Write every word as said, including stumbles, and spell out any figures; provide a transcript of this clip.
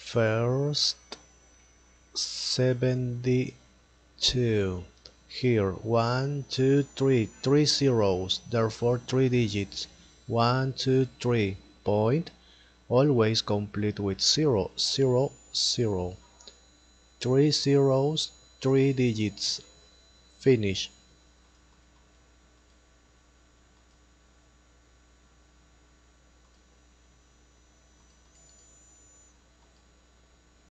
First seventy-two. Here, one, two, three, three zeros, therefore three digits. One, two, three. Point. Always complete with zero, zero, zero. Three zeros, three digits. Finish.